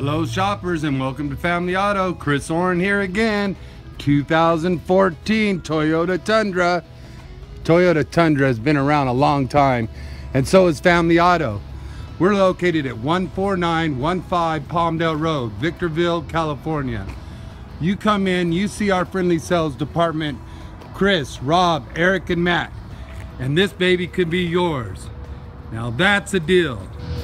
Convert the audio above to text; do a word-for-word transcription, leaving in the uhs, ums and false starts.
Hello shoppers and welcome to Family Auto. Chris Oren here again. two thousand fourteen Toyota Tundra. Toyota Tundra has been around a long time, and so is Family Auto. We're located at one four nine one five Palmdale Road, Victorville, California. You come in, you see our friendly sales department, Chris, Rob, Eric, and Matt, and this baby could be yours. Now that's a deal.